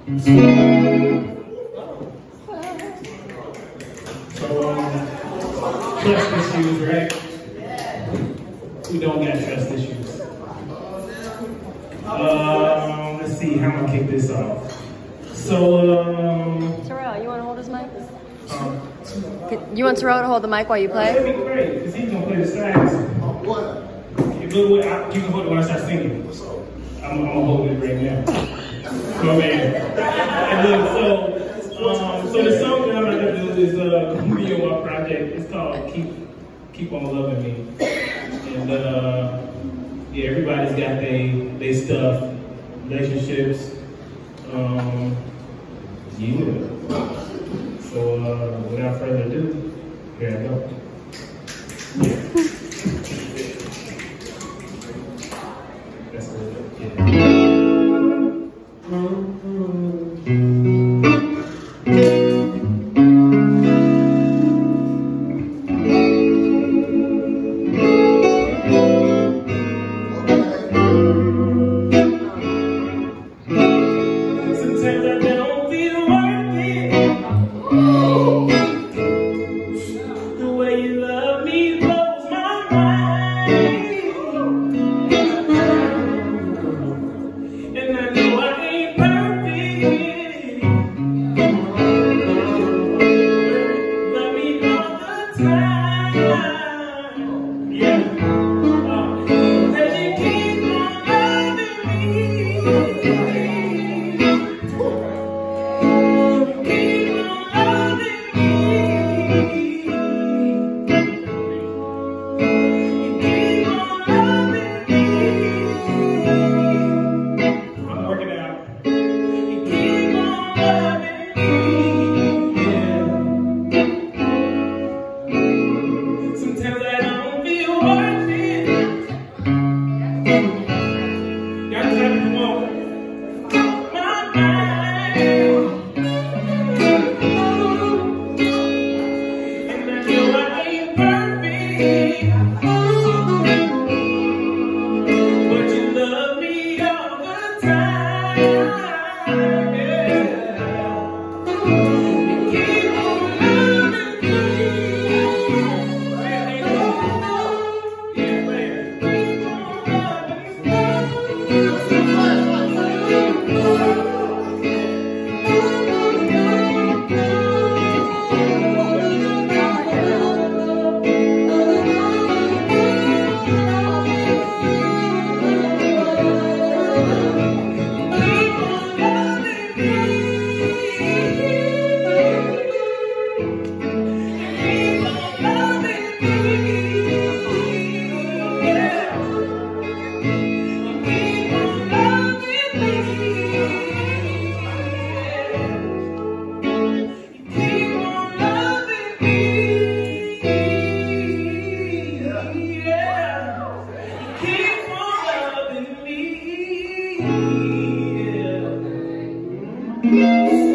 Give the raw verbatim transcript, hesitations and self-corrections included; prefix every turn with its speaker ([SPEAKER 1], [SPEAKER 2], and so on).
[SPEAKER 1] So, um, trust issues, right? We don't got trust issues. Um, let's see, how I'm gonna kick this off. So, um...
[SPEAKER 2] Terrell, you wanna hold his mic?
[SPEAKER 1] Um,
[SPEAKER 2] You want Terrell to hold the mic while you play?
[SPEAKER 1] That'd be great, because he's gonna play the sax. What? You can hold it when I start singing. I'm, I'm gonna hold it right now. Come man. And look, so, um, so the song that I'm gonna do is uh, gonna be on my project. It's called Keep Keep On Loving Me. And uh, yeah, everybody's got they they stuff, relationships. Um, yeah. So uh, without further ado, here I go. Yeah. That's good. Yeah.
[SPEAKER 3] Yeah.